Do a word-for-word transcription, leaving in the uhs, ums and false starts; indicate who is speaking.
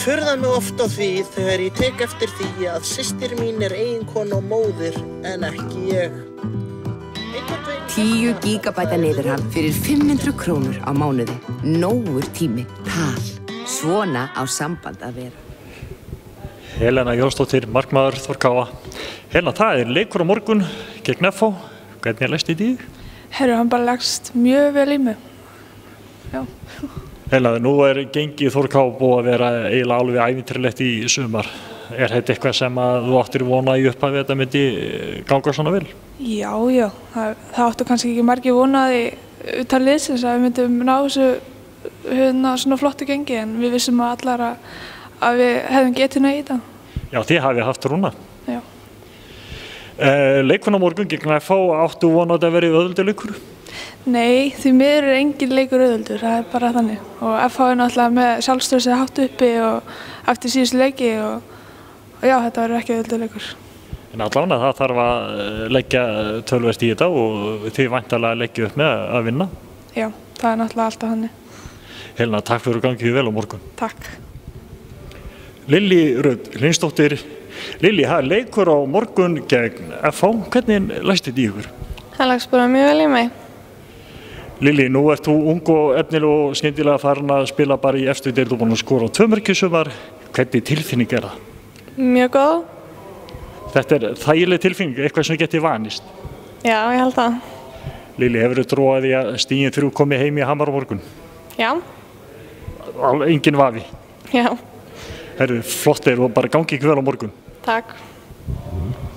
Speaker 1: furða mig oft á því þegar ég tek eftir því að systir mín er eiginkona og móðir en ekki ég.
Speaker 2: tíu gígabæta niðurhal fyrir fimm hundruð krónur á mánuði. Nógur tími, tal. Svona á samband að vera.
Speaker 3: Helena Jónsdóttir, markmaður Þór K A. Helena, það er leikur á morgun gegn F H. Hvernig leggst þetta í þig?
Speaker 4: Herru, hann bara leggst mjög vel í mig. Já.
Speaker 3: Helena, nú er gengið Þór K A búið að vera eiginlega alveg ævintýralegt í sumar. Er þetta eitthvað sem að þú áttir vona í upphafi að þetta myndi ganga svona vel?
Speaker 4: Já, já. Það, það áttu kannski ekki margir vonaði utan liðsins að við myndum ná þessu hérna, svona flottu gengi en við vissum að allar að, að við hefðum getið í þetta.
Speaker 3: Já, þið hafið haft rúna.
Speaker 4: Já.
Speaker 3: Uh, Leikurinn á morgun gegn F H, áttu vonað að vera auðveldur leikur?
Speaker 4: Nei, því miður er engin leikur auðveldur, það er bara þannig. Og F H er náttúrulega með sjálfstraustið hátt uppi og eftir síðustu leiki og, og já, þetta verður ekki auðveldur leikur.
Speaker 3: En allavega það þarf að leggja töluvert í þetta og þið væntanlega leggja upp með að vinna?
Speaker 4: Já, það er náttúrulega alltaf þannig.
Speaker 3: Helena, takk fyrir að gangið vel á morgun.
Speaker 4: Takk.
Speaker 3: Lillý Rut Hlynsdóttir. Lillý, það er leikur á morgun gegn F H. Hvernig leggst þetta í ykkur?
Speaker 5: Það leggst bara mjög vel í mig.
Speaker 3: Lillý, nú ert þú ung og efnileg og skyndilega farin að spila bara í efstu deild og búin að skora á tvö mörk í sumar. Hvernig tilfinning er það?
Speaker 5: Mjög góð.
Speaker 3: Þetta er þægileg tilfinning, eitthvað sem geti vanist.
Speaker 5: Já, ég held það.
Speaker 3: Lillý, hefur þú trúið því að stigin þrjú komi heim í Hamar á morgun?
Speaker 5: Já.
Speaker 3: Engin vafi?
Speaker 5: Já.
Speaker 3: Herru, flott er og bara gangi ykkur vel á morgun.
Speaker 5: Takk.